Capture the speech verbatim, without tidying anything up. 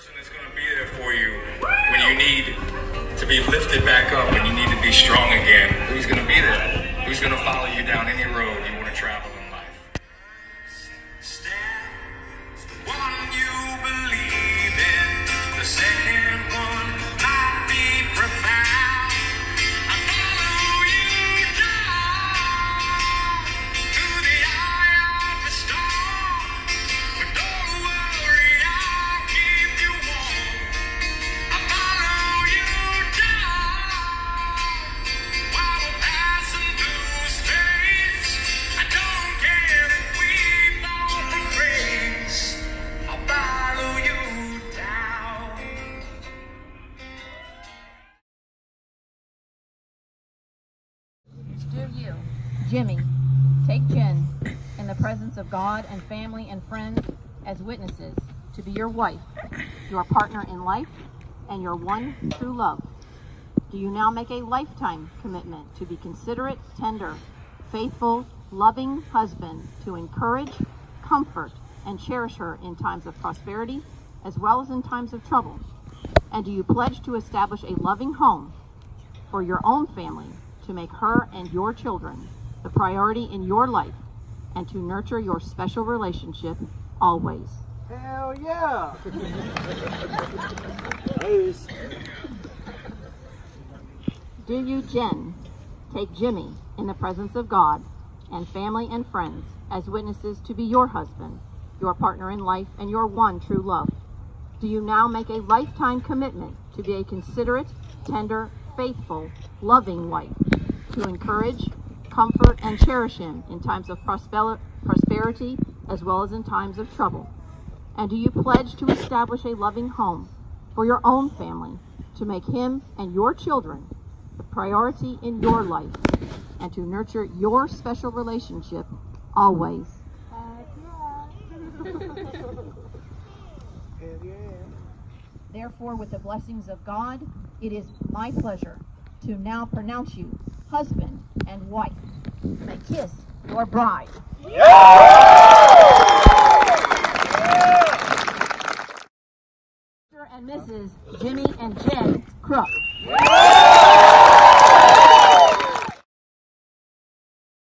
person that's going to be there for you when you need to be lifted back up, when you need to be strong again. Who's going to be there? Who's going to follow you down any road you want to travel in life? Stands the one you believe in. The second one might be profound. I follow you down to the eye of the storm. But don't worry, I'll keep you warm. I follow you down while we're passing through space. I don't care if we fall from grace. I'll follow you down. Do you, Jimmy, take Jen in the presence of God and family and friends as witnesses to be your wife, your partner in life, and your one true love? Do you now make a lifetime commitment to be considerate, tender, faithful, loving husband to encourage, comfort, and cherish her in times of prosperity as well as in times of trouble? And do you pledge to establish a loving home for your own family, to make her and your children the priority in your life, and to nurture your special relationship always? Hell yeah! Nice. Do you, Jen, take Jimmy in the presence of God and family and friends as witnesses to be your husband, your partner in life, and your one true love? Do you now make a lifetime commitment to be a considerate, tender, faithful, loving wife, to encourage, comfort, and cherish him in times of prosper- prosperity as well as in times of trouble? And do you pledge to establish a loving home for your own family, to make him and your children the priority in your life, and to nurture your special relationship always? Therefore, with the blessings of God, it is my pleasure to now pronounce you husband and wife. You may kiss your bride. Mister and Missus Jimmy and Jen Crook.